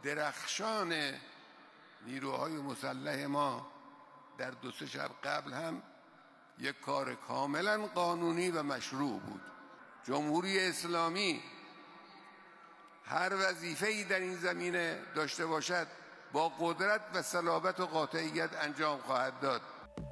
درخشان نیروهای مسلح ما در 2-3 شب قبل هم یک کار کاملا قانونی و مشروع بود. جمهوری اسلامی هر وظیفه‌ای در این زمینه داشته باشد با قدرت و صلابت و قاطعیت انجام خواهد داد.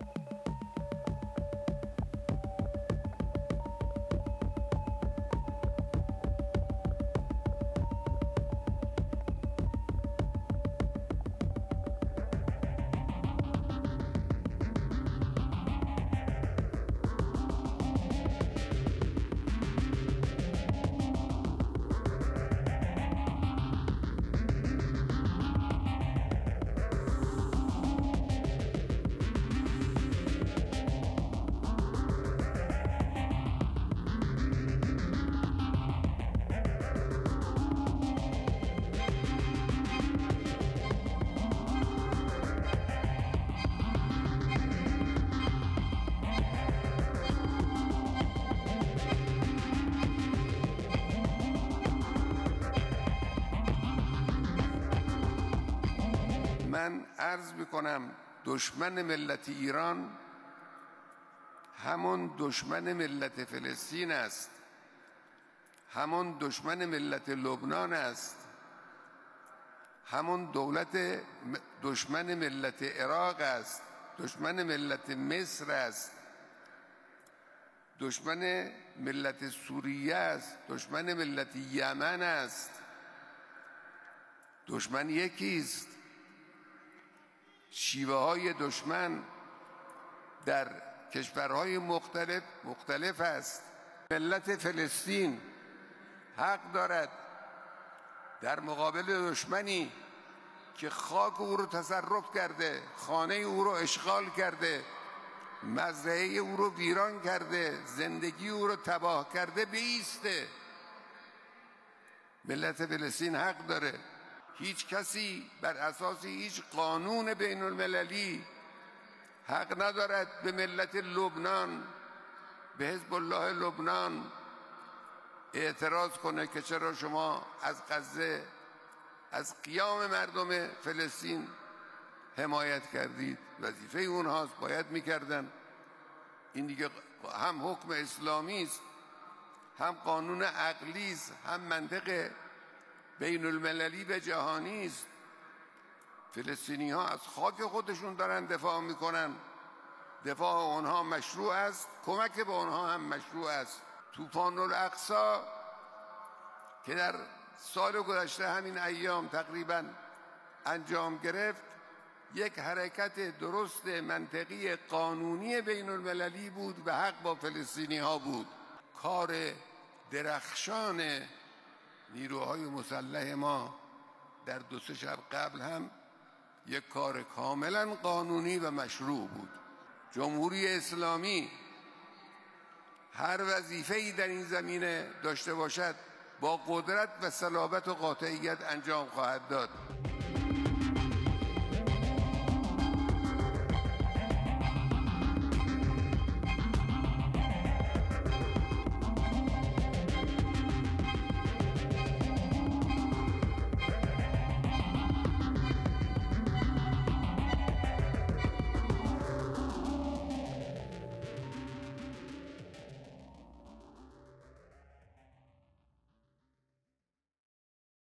من عرض میکنم دشمن ملت ایران همون دشمن ملت فلسطین است، همون دشمن ملت لبنان است، همون دشمن ملت عراق است، دشمن ملت مصر است، دشمن ملت سوریه است، دشمن ملت یمن است. دشمن یکیست، شیوه های دشمن در کشورهای مختلف است. ملت فلسطین حق دارد در مقابل دشمنی که خاک او رو تصرف کرده، خانه او رو اشغال کرده، مزرعه او رو ویران کرده، زندگی او رو تباه کرده بایسته. ملت فلسطین حق داره. هیچ کسی بر اساس هیچ قانون بین المللی حق ندارد به ملت لبنان، به حزب الله لبنان اعتراض کنه که چرا شما از غزه، از قیام مردم فلسطین حمایت کردید. وظیفه اونهاست، باید میکردن. این دیگه هم حکم اسلامی است، هم قانون عقلی است، هم منطق بین المللی و جهانی است. فلسطینی ها از خاک خودشون دارن دفاع میکنن، دفاع اونها مشروع است، کمک به اونها هم مشروع است. طوفان الاقصی که در سال گذشته همین ایام تقریبا انجام گرفت، یک حرکت درست منطقی قانونی بین المللی بود و حق با فلسطینی ها بود. کار درخشان نیروهای مسلح ما در 2-3 شب قبل هم یک کار کاملا قانونی و مشروع بود. جمهوری اسلامی هر وظیفه‌ای در این زمینه داشته باشد با قدرت و صلابت و قاطعیت انجام خواهد داد.